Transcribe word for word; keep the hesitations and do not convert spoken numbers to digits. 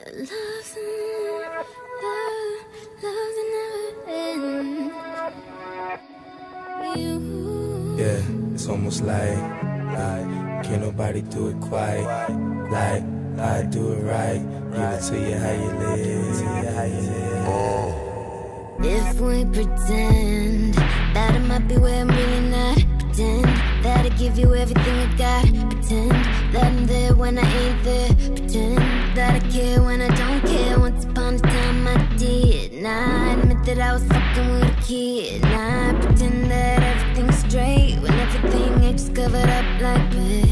Love's love, love's never end. You. Yeah, it's almost like, like, can't nobody do it quite like I do it right. Give it to you how you live, how you live. If we pretend that I might be where I'm really not, pretend that I give you everything I got, pretend that I'm there when I ain't there, pretend that I care when I don't care. Once upon a time I did. Now I admit that I was fucking with a kid. Now I pretend that everything's straight when everything ain't just covered up like this.